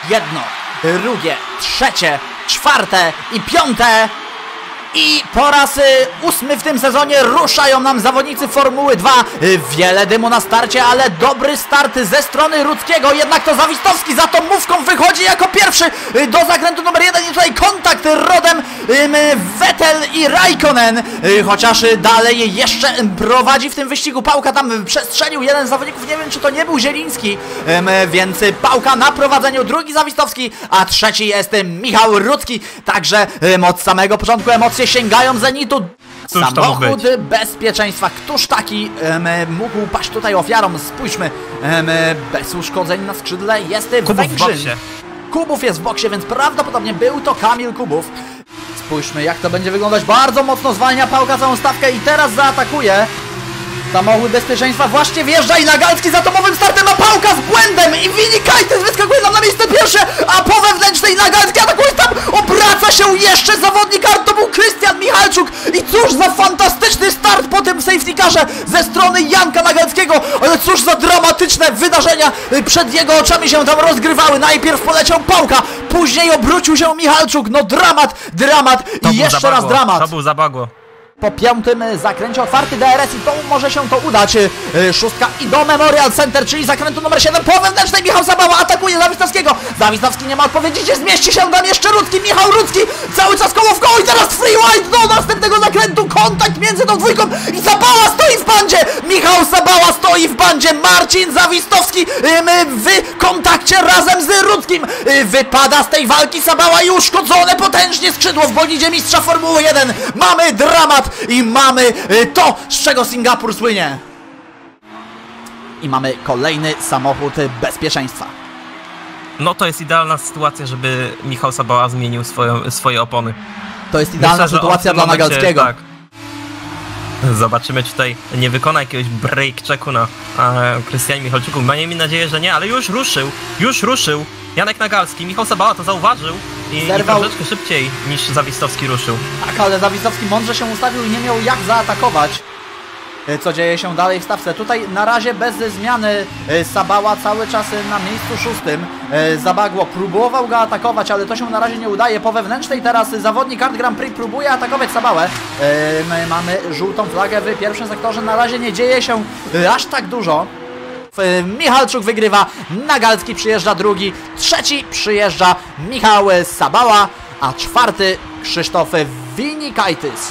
Jedno, drugie, trzecie, czwarte i piąte. I po raz 8 w tym sezonie ruszają nam zawodnicy Formuły 2. Wiele dymu na starcie, ale dobry start ze strony Rudzkiego. Jednak to Zawistowski za tą mówką wychodzi jako pierwszy do zakrętu numer 1. I tutaj kontakt rodem Vettel i Raikkonen. Chociaż dalej jeszcze prowadzi w tym wyścigu Pałka. Tam przestrzelił jeden z zawodników. Nie wiem, czy to nie był Zieliński. Więc Pałka na prowadzeniu, drugi Zawistowski, a trzeci jest Michał Rudzki. Także od samego początku emocje sięgają zenitu. Samochód bezpieczeństwa. Któż taki mógł paść tutaj ofiarą? Spójrzmy. Bez uszkodzeń na skrzydle jest Węgrzyn. Kubów jest w boksie, więc prawdopodobnie był to Kamil Kubów. Spójrzmy, jak to będzie wyglądać. Bardzo mocno zwalnia Pałka całą stawkę i teraz zaatakuje. Samochód bezpieczeństwa właśnie wjeżdża i Nagalski z atomowym startem, a Pałka z błędem i Vinikaitis wyskakuje nam na miejsce pierwsze, a po wewnętrznej Nagalski atakuje tam, obraca się jeszcze zawodnik, to był Krystian Michalczuk i cóż za fantastyczny start po tym safety carze ze strony Janka Nagalskiego, ale cóż za dramatyczne wydarzenia przed jego oczami się tam rozgrywały. Najpierw poleciał Pałka, później obrócił się Michalczuk, no dramat i jeszcze raz dramat. To był zabagło. Po piątym zakręcie otwarty DRS i to może się to udać. Szóstka i do Memorial Center, czyli zakrętu numer 7. Po wewnętrznej Michał Sabała atakuje Zawistowskiego. Zawistowski nie ma odpowiedzi, gdzie zmieści się tam jeszcze Rudzki. Michał Rudzki cały czas koło w koło i teraz free wide do następnego zakrętu. Kontakt między tą dwójką i Sabała stoi w bandzie. Michał Sabała stoi w bandzie. Marcin Zawistowski w kontakcie razem z Rudzkim. Wypada z tej walki Sabała i uszkodzone potężnie skrzydło w bolidzie mistrza Formuły 1. Mamy dramat. I mamy to, z czego Singapur słynie. I mamy kolejny samochód bezpieczeństwa. No to jest idealna sytuacja, żeby Michał Sabała zmienił swoje opony. To jest idealna sytuacja dla Nagalskiego. Tak. Zobaczymy, czy tutaj nie wykona jakiegoś break checku na Krystianie Michalczuku. Mam nadzieję, że nie, ale już ruszył. Janek Nagalski, Michał Sabała to zauważył i troszeczkę szybciej niż Zawistowski ruszył. Tak, ale Zawistowski mądrze się ustawił i nie miał jak zaatakować. Co dzieje się dalej w stawce? Tutaj na razie bez zmiany Sabała cały czas na miejscu 6. Zabagło próbował go atakować, ale to się na razie nie udaje. Po wewnętrznej teraz zawodnik Art Grand Prix próbuje atakować Sabałę. Mamy żółtą flagę w pierwszym sektorze. Na razie nie dzieje się aż tak dużo. Michalczuk wygrywa, Nagalski przyjeżdża drugi, trzeci przyjeżdża Michał Sabała, a czwarty Krzysztof Vinikaitis.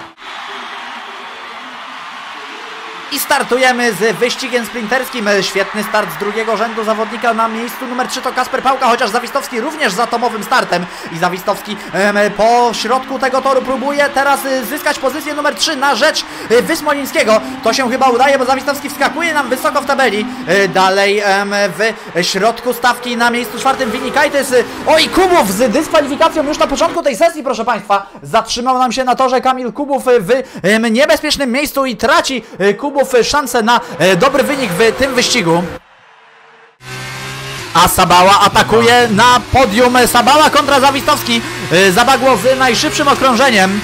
I startujemy z wyścigiem sprinterskim. Świetny start z drugiego rzędu zawodnika na miejscu numer 3 to Kasper Pałka, chociaż Zawistowski również z atomowym startem. I Zawistowski po środku tego toru próbuje teraz zyskać pozycję numer 3 na rzecz Wysmolińskiego. To się chyba udaje, bo Zawistowski wskakuje nam wysoko w tabeli. Dalej w środku stawki na miejscu 4 Vinikaitis. Oj, Kubów z dyskwalifikacją już na początku tej sesji, proszę Państwa. Zatrzymał nam się na torze Kamil Kubów w niebezpiecznym miejscu i traci Kubów szansę na dobry wynik w tym wyścigu. A Sabała atakuje na podium. Sabała kontra Zawistowski. Zabagło z najszybszym okrążeniem.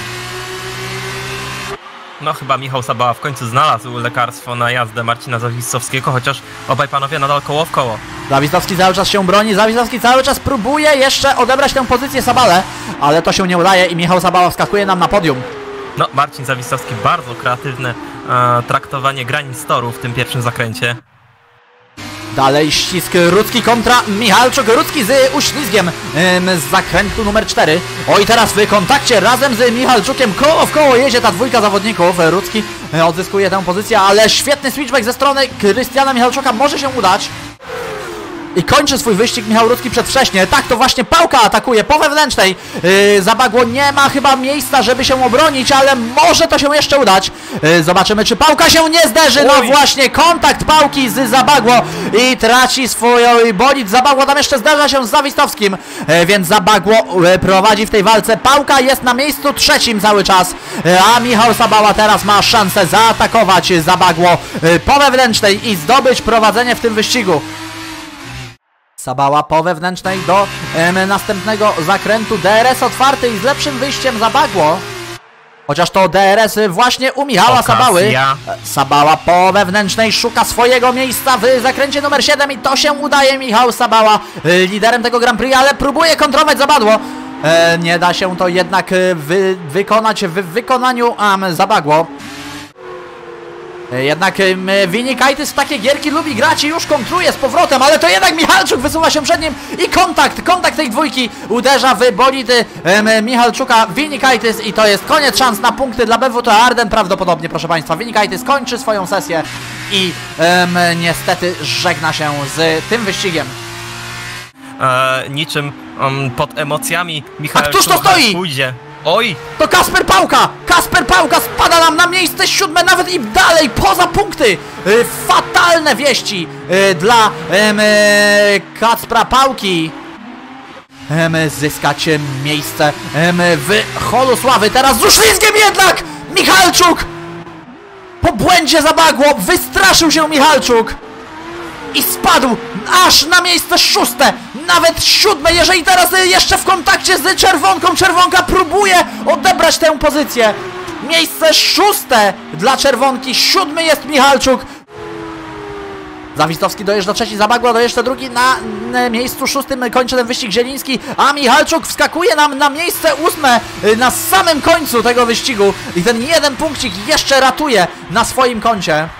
No chyba Michał Sabała w końcu znalazł lekarstwo na jazdę Marcina Zawistowskiego, chociaż obaj panowie nadal koło w koło. Zawistowski cały czas się broni, Zawistowski cały czas próbuje jeszcze odebrać tę pozycję Sabale, ale to się nie udaje i Michał Sabała wskakuje nam na podium. No, Marcin Zawistowski, bardzo kreatywne traktowanie granic toru w tym pierwszym zakręcie. Dalej ścisk Rudzki kontra Michalczuk. Rudzki z uślizgiem z zakrętu numer 4. Oj, teraz w kontakcie razem z Michalczukiem koło w koło jedzie ta dwójka zawodników. Rudzki odzyskuje tę pozycję, ale świetny switchback ze strony Krystiana Michalczuka może się udać. I kończy swój wyścig Michał Rudzki przedwcześnie. Tak, to właśnie Pałka atakuje po wewnętrznej. Zabagło nie ma chyba miejsca, żeby się obronić, ale może to się jeszcze udać. Zobaczymy, czy Pałka się nie zderzy. No właśnie, kontakt Pałki z Zabagło i traci swój bolid. Zabagło tam jeszcze zderza się z Zawistowskim, więc Zabagło prowadzi w tej walce. Pałka jest na miejscu 3 cały czas, a Michał Sabała teraz ma szansę zaatakować Zabagło po wewnętrznej i zdobyć prowadzenie w tym wyścigu. Sabała po wewnętrznej do następnego zakrętu. DRS otwarty i z lepszym wyjściem Zabagło. Chociaż to DRS właśnie u Michała Sabały. Sabała po wewnętrznej szuka swojego miejsca w zakręcie numer 7 i to się udaje. Michał Sabała liderem tego Grand Prix, ale próbuje kontrować Zabadło. Nie da się to jednak wykonać w wykonaniu Zabagło. Jednak Vinikaitis w takie gierki lubi grać i już kontruje z powrotem, ale to jednak Michalczuk wysuwa się przed nim i kontakt tej dwójki uderza w bolidy Michalczuka, Vinikaitis i to jest koniec szans na punkty dla BWT Arden prawdopodobnie, proszę Państwa. Vinikaitis kończy swoją sesję i niestety żegna się z tym wyścigiem. Niczym pod emocjami Michał któż to stoi? Pójdzie. Oj! To Kasper Pałka! Kasper Pałka spada nam na miejsce 7, nawet i dalej, poza punkty! Fatalne wieści dla Kacpra Pałki. Zyskać miejsce w holu sławy. Teraz z uślizgiem jednak! Michalczuk! Po błędzie Zabagło wystraszył się Michalczuk i spadł aż na miejsce 6, nawet 7, jeżeli teraz jeszcze w kontakcie z Czerwonką. Czerwonka próbuje odebrać tę pozycję. Miejsce 6 dla Czerwonki, 7 jest Michalczuk. Zawistowski dojeżdża trzeci, Zabagło dojeżdża drugi, na miejscu 6 kończy ten wyścig Zieliński, a Michalczuk wskakuje nam na miejsce 8 na samym końcu tego wyścigu i ten jeden punkcik jeszcze ratuje na swoim koncie.